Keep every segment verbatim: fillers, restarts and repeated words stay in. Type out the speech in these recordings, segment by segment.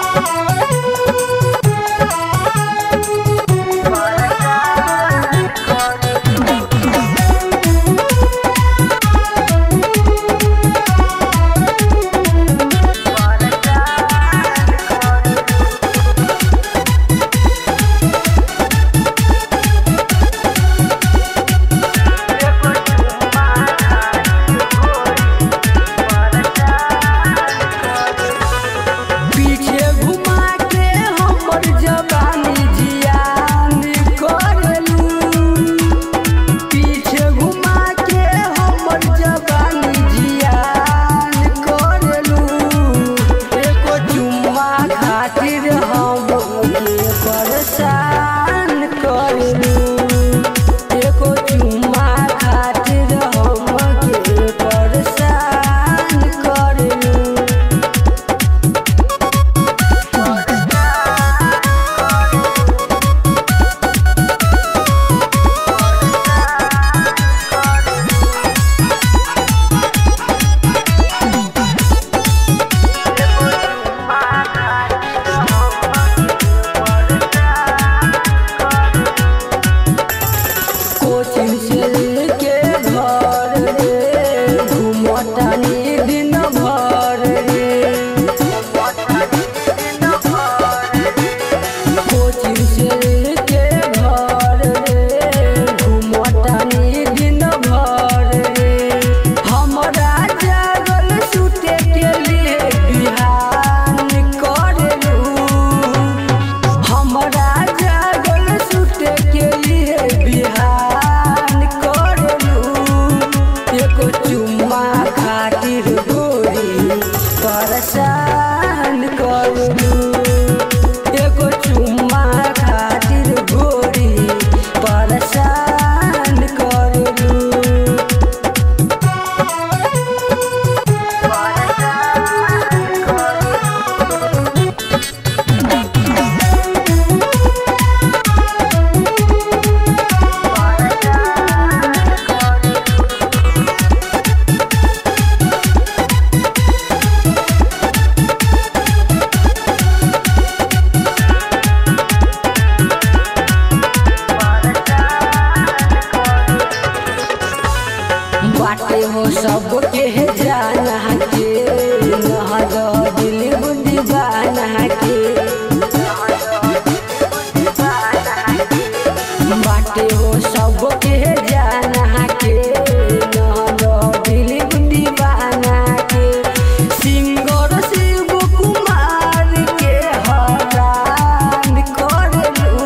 बाटे हो सबके जाना के नहर दिल दीवाना के बाटे हो सबके जाना के नहर दिल दीवाना के सिंगर शिव कुमार के हरान करलू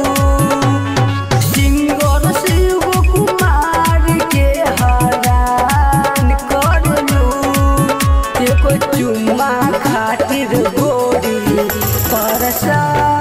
सिंगर शिव कुमार के हरान करलू एको चुम्मा खातिर गोरी परसा